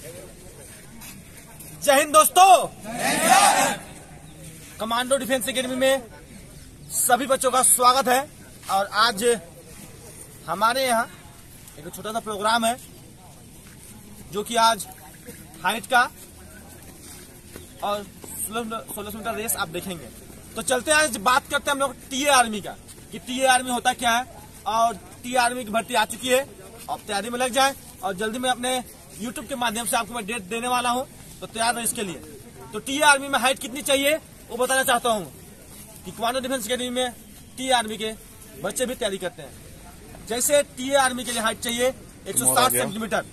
जय हिंद दोस्तों। Commando defence academy में सभी बच्चों का स्वागत है। और आज हमारे यहाँ एक छोटा सा प्रोग्राम है जो कि आज हाइट का और 1600 मीटर रेस आप देखेंगे। तो चलते हैं, आज बात करते हैं हम लोग टीए आर्मी का कि टीए आर्मी होता क्या है। और टीए आर्मी की भर्ती आ चुकी है, अब तैयारी में लग जाए। और जल्दी मैं अपने यूट्यूब के माध्यम से आपको मैं डेट देने वाला हूँ, तो तैयार रहे इसके लिए। तो टीए आर्मी में हाइट कितनी चाहिए वो बताना चाहता हूँ कि कमांडो डिफेंस एकेडमी में टीए आर्मी के बच्चे भी तैयारी करते हैं। जैसे टीए आर्मी के लिए हाइट चाहिए 160 सेंटीमीटर।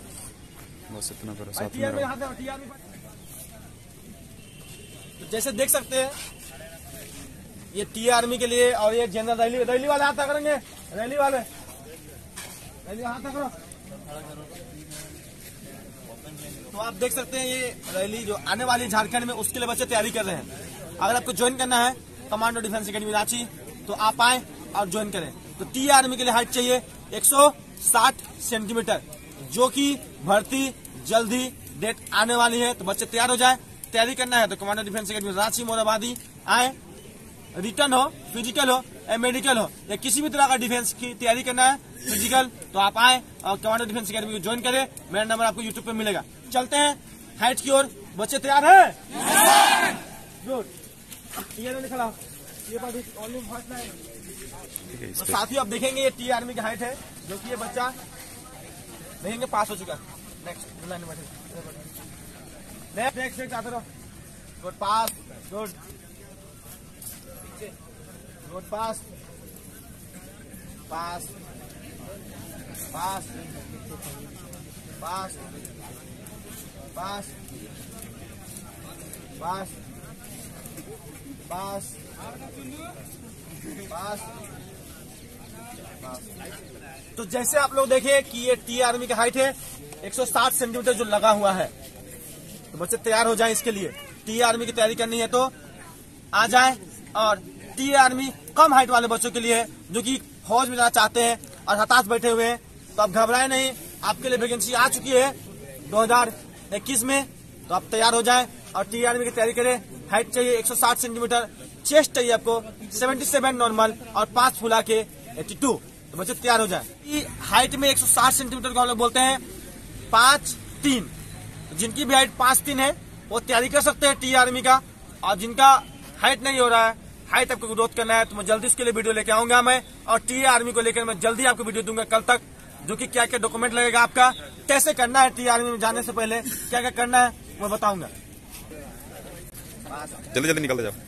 तो जैसे देख सकते हैं ये टीए आर्मी के लिए, और ये जनरल रैली वाले हाथ करेंगे, रैली वाले हाथ करो। तो आप देख सकते हैं ये रैली जो आने वाली झारखंड में, उसके लिए बच्चे तैयारी कर रहे हैं। अगर आपको ज्वाइन करना है कमांडो डिफेंस एकेडमी रांची तो आप आए और ज्वाइन करें। तो टीए आर्मी के लिए हाइट चाहिए 160 सेंटीमीटर, जो कि भर्ती जल्दी डेट आने वाली है। तो बच्चे तैयार हो जाए। तैयारी करना है तो commando defence academy Ranchi Morabadi आए। रिटर्न हो, फिजिकल हो या मेडिकल हो या किसी भी तरह का डिफेंस की तैयारी करना है फिजिकल, तो आप आए और कमांडो डिफेंस एकेडमी को ज्वाइन करें। मेरा नंबर आपको यूट्यूब पे मिलेगा। चलते हैं हाइट की ओर। बच्चे तैयार हैं? गुड। ये खड़ा तो साथियों आप देखेंगे ये टीए आर्मी की हाइट है, जो कि ये बच्चा देखेंगे पास हो चुका। नेक्स्ट लाइन नेक्स्ट आते रहो। Good pass, good good pass pass pass pass pass pass pass pass. तो जैसे आप लोग देखें कि ये टीए आर्मी की हाइट है 160 सेंटीमीटर जो लगा हुआ है। तो बच्चे तैयार हो जाएं इसके लिए। टीए आर्मी की तैयारी करनी है तो आ जाएं। और टीए आर्मी कम हाइट वाले बच्चों के लिए है, जो कि फौज में जाना चाहते हैं और हताश बैठे हुए हैं। तो आप घबराए नहीं, आपके लिए वैकेंसी आ चुकी है 2021 में। तो आप तैयार हो जाएं और टीए आर्मी की तैयारी करें। हाइट चाहिए 160 सेंटीमीटर, चेस्ट चाहिए आपको 77 नॉर्मल और 5 फुला के 82। तो बच्चे तैयार हो जाए। हाइट में 160 सेंटीमीटर को हम लोग बोलते हैं 5'3". जिनकी भी हाइट 5'3" है वो तैयारी कर सकते हैं टीए आर्मी का। और जिनका हाइट नहीं हो रहा है, हाइट आपको ग्रोथ करना है, तो मैं जल्दी इसके लिए वीडियो लेके आऊंगा मैं। और टीए आर्मी को लेकर मैं जल्दी आपको वीडियो दूंगा कल तक, जो कि क्या क्या डॉक्यूमेंट लगेगा आपका, कैसे करना है टीए आर्मी में जाने से पहले क्या क्या करना है वो बताऊंगा। जल्दी जल्दी निकल जाओ।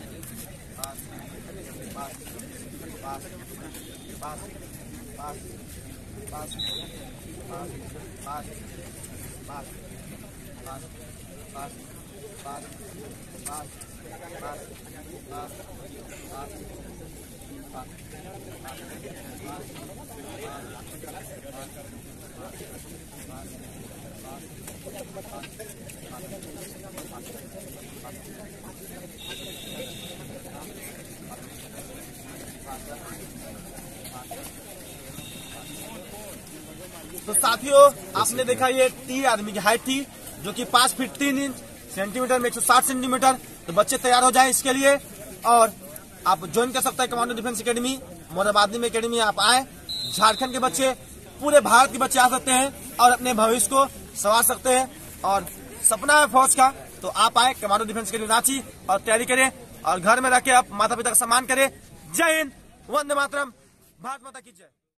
तो साथियों आपने देखा ये टीए आर्मी की हाइट थी, जो कि 5 फीट 3 इंच सेंटीमीटर में 160 सेंटीमीटर। तो बच्चे तैयार हो जाएं इसके लिए। और आप ज्वाइन कर सकते हैं कमांडो डिफेंस एकेडमी मोराबादी में। एकेडमी आप आए, झारखंड के बच्चे, पूरे भारत के बच्चे आ सकते हैं और अपने भविष्य को संवार सकते हैं। और सपना है फौज का, तो आप आए कमांडो डिफेंस एकेडमी रांची और तैयारी करें। और घर में रह के आप माता पिता का सम्मान करें। जय हिंद, वंदे मातरम, भारत माता की जय।